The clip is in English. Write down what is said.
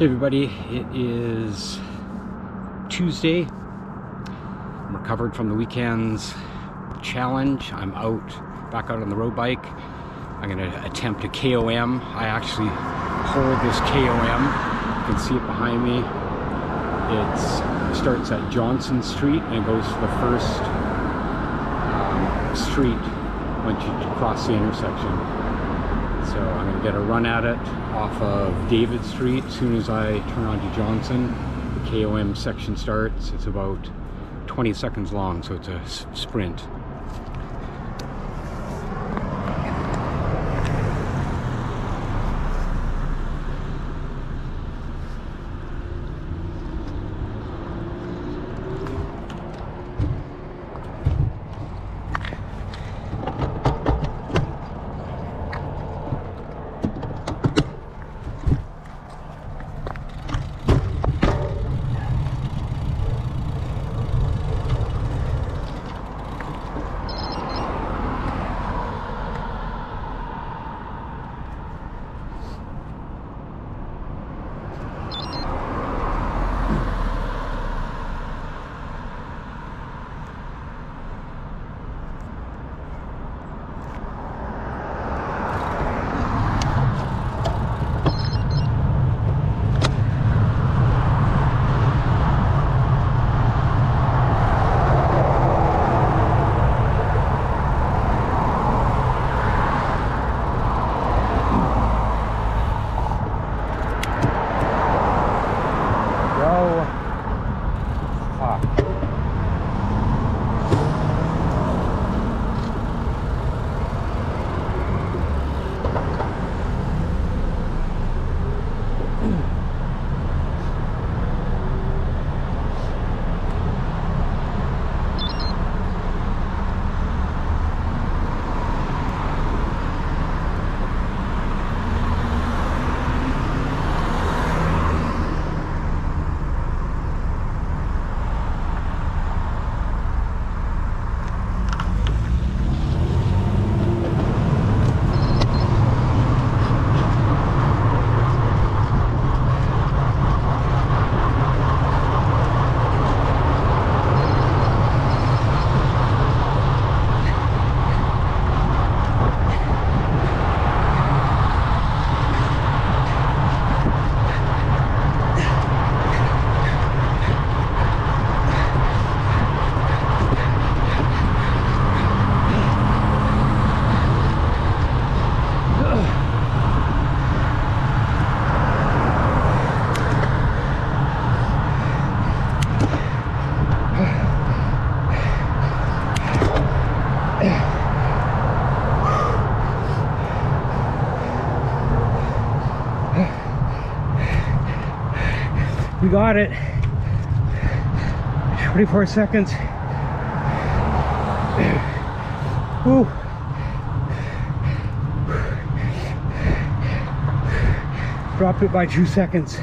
Hey everybody, it is Tuesday. I'm recovered from the weekend's challenge. I'm back out on the road bike. I'm going to attempt a KOM. I actually hold this KOM. You can see it behind me. It starts at Johnston Street and it goes to the first street once you cross the intersection. So I'm going to get a run at it off of David Street as soon as I turn onto Johnson. The KOM section starts. It's about 20 seconds long, so it's a sprint. We got it. 24 seconds. Woo. Dropped it by 2 seconds.